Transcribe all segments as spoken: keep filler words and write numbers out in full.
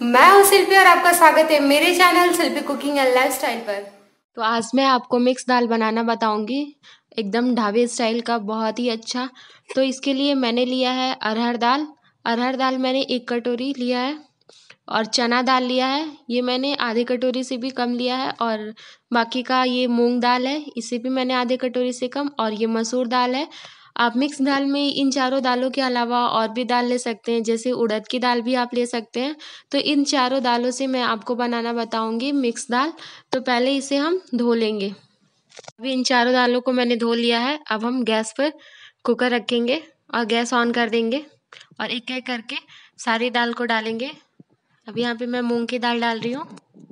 मैं हूँ शिल्पी और आपका स्वागत है मेरे channel Shilpi cooking and lifestyle पर। तो आज मैं आपको मिक्स दाल बनाना बताऊंगी, एकदम ढाबे स्टाइल का, बहुत ही अच्छा। तो इसके लिए मैंने लिया है अरहर दाल। अरहर दाल मैंने एक कटोरी लिया है और चना दाल लिया है, ये मैंने आधे कटोरी से भी कम लिया है। और बाकी का ये मूंग दाल है, इसे भी मैंने आधे कटोरी से कम। और ये मसूर दाल है। आप मिक्स दाल में इन चारों दालों के अलावा और भी दाल ले सकते हैं, जैसे उड़द की दाल भी आप ले सकते हैं। तो इन चारों दालों से मैं आपको बनाना बताऊंगी मिक्स दाल। तो पहले इसे हम धो लेंगे। अभी इन चारों दालों को मैंने धो लिया है। अब हम गैस पर कुकर रखेंगे और गैस ऑन कर देंगे और एक एक करके सारी दाल को डालेंगे। अब यहाँ पे मैं मूंग की दाल डाल रही हूँ।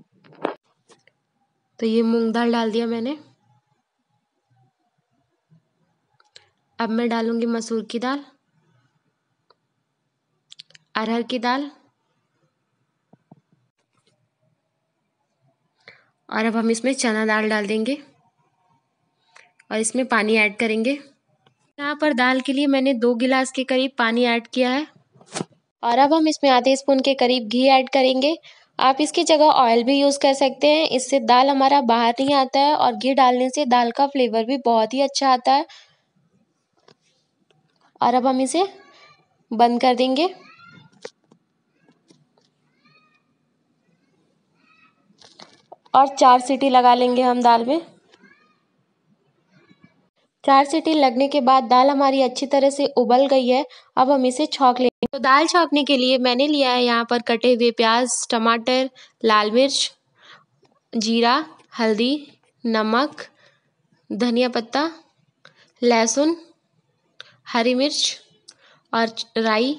तो ये मूंग दाल डाल दिया मैंने। अब मैं डालूंगी मसूर की दाल, अरहर की दाल, और अब हम इसमें चना दाल डाल देंगे और इसमें पानी ऐड करेंगे। यहाँ पर दाल के लिए मैंने दो गिलास के करीब पानी ऐड किया है। और अब हम इसमें आधे स्पून के करीब घी ऐड करेंगे। आप इसकी जगह ऑयल भी यूज़ कर सकते हैं, इससे दाल हमारा बाहर नहीं आता है और घी डालने से दाल का फ्लेवर भी बहुत ही अच्छा आता है। और अब हम इसे बंद कर देंगे और चार सीटी लगा लेंगे हम दाल में। चार सीटी लगने के बाद दाल हमारी अच्छी तरह से उबल गई है। अब हम इसे छौंक लेंगे। तो दाल छौंकने के लिए मैंने लिया है यहाँ पर कटे हुए प्याज, टमाटर, लाल मिर्च, जीरा, हल्दी, नमक, धनिया पत्ता, लहसुन, हरी मिर्च और राई।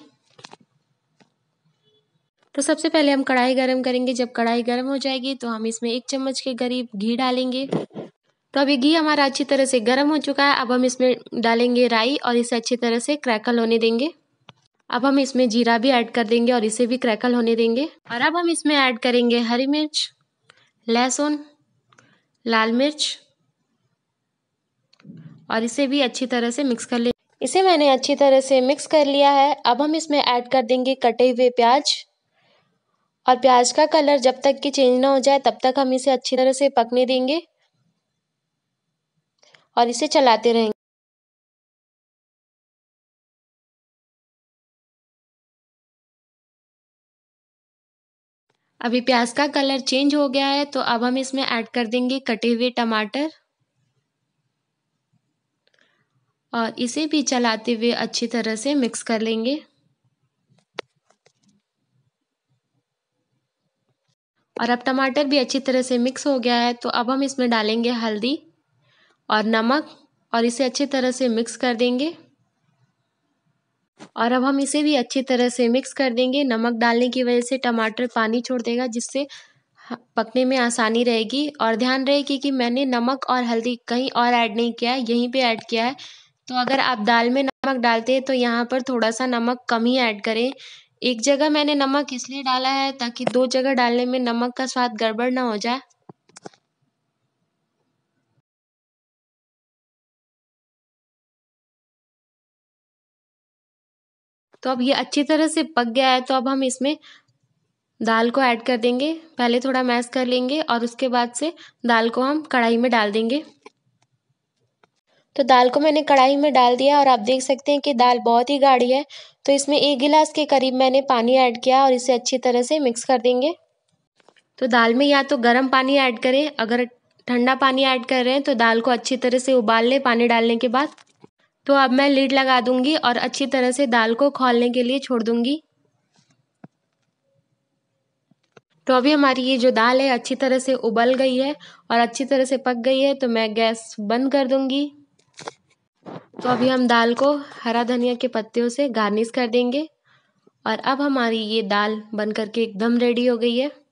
तो सबसे पहले हम कढ़ाई गरम करेंगे। जब कढ़ाई गरम हो जाएगी तो हम इसमें एक चम्मच के करीब घी डालेंगे। तो अभी घी हमारा अच्छी तरह से गर्म हो चुका है। अब हम इसमें डालेंगे राई और इसे अच्छी तरह से क्रैकल होने देंगे। अब हम इसमें जीरा भी ऐड कर देंगे और इसे भी क्रैकल होने देंगे। और अब हम इसमें ऐड करेंगे हरी मिर्च, लहसुन, लाल मिर्च और इसे भी अच्छी तरह से मिक्स कर लेंगे। इसे मैंने अच्छी तरह से मिक्स कर लिया है। अब हम इसमें ऐड कर देंगे कटे हुए प्याज। और प्याज का कलर जब तक कि चेंज ना हो जाए तब तक हम इसे अच्छी तरह से पकने देंगे और इसे चलाते रहेंगे। अभी प्याज का कलर चेंज हो गया है, तो अब हम इसमें ऐड कर देंगे कटे हुए टमाटर और इसे भी चलाते हुए अच्छी तरह से मिक्स कर लेंगे। और अब टमाटर भी अच्छी तरह से मिक्स हो गया है, तो अब हम इसमें डालेंगे हल्दी और नमक और इसे अच्छी तरह से मिक्स कर देंगे। और अब हम इसे भी अच्छी तरह से मिक्स कर देंगे। नमक डालने की वजह से टमाटर पानी छोड़ देगा, जिससे पकने में आसानी रहेगी। और ध्यान रहेगी कि मैंने नमक और हल्दी कहीं और ऐड नहीं किया है, यहीं पे ऐड किया है। तो अगर आप दाल में नमक डालते हैं तो यहाँ पर थोड़ा सा नमक कम ही ऐड करें। एक जगह मैंने नमक इसलिए डाला है ताकि दो जगह डालने में नमक का स्वाद गड़बड़ ना हो जाए। तो अब ये अच्छी तरह से पक गया है, तो अब हम इसमें दाल को ऐड कर देंगे। पहले थोड़ा मैश कर लेंगे और उसके बाद से दाल को हम कढ़ाई में डाल देंगे। तो दाल को मैंने कढ़ाई में डाल दिया और आप देख सकते हैं कि दाल बहुत ही गाढ़ी है। तो इसमें एक गिलास के करीब मैंने पानी ऐड किया और इसे अच्छी तरह से मिक्स कर देंगे। तो दाल में या तो गर्म पानी ऐड करें, अगर ठंडा पानी ऐड कर रहे हैं तो दाल को अच्छी तरह से उबाल लें पानी डालने के बाद। तो अब मैं लीड लगा दूंगी और अच्छी तरह से दाल को खौलने के लिए छोड़ दूंगी। तो अभी हमारी ये जो दाल है अच्छी तरह से उबल गई है और अच्छी तरह से पक गई है, तो मैं गैस बंद कर दूंगी। तो अभी हम दाल को हरा धनिया के पत्तियों से गार्निश कर देंगे। और अब हमारी ये दाल बन करके एकदम रेडी हो गई है।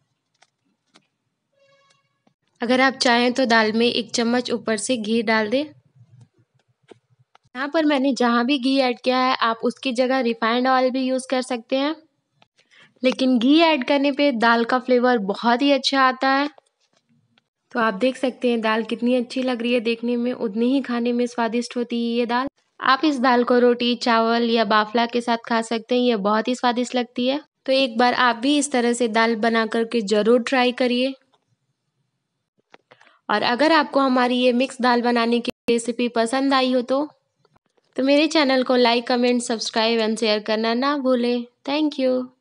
अगर आप चाहें तो दाल में एक चम्मच ऊपर से घी डाल दें। यहाँ पर मैंने जहाँ भी घी ऐड किया है आप उसकी जगह रिफाइंड ऑयल भी यूज़ कर सकते हैं, लेकिन घी ऐड करने पे दाल का फ्लेवर बहुत ही अच्छा आता है। तो आप देख सकते हैं दाल कितनी अच्छी लग रही है देखने में, उतनी ही खाने में स्वादिष्ट होती है ये दाल। आप इस दाल को रोटी, चावल या बाफला के साथ खा सकते हैं, ये बहुत ही स्वादिष्ट लगती है। तो एक बार आप भी इस तरह से दाल बना करके ज़रूर ट्राई करिए। और अगर आपको हमारी ये मिक्स दाल बनाने की रेसिपी पसंद आई हो तो तो मेरे चैनल को like, comment, subscribe and share करना ना भूलें। Thank you.